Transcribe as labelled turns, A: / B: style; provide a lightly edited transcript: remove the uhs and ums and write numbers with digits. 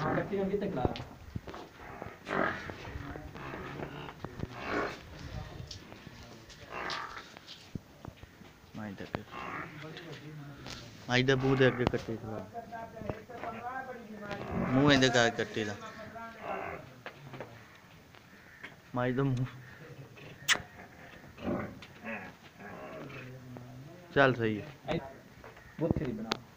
A: ਕੱਟੀ ਨੂੰ ਕਿਤੇ ਖਲਾਰਾ
B: माई दा बूह दे अगे कट्टी खला मूँह इंदे कर कट्टी दा माई दा मूँह चल सही है।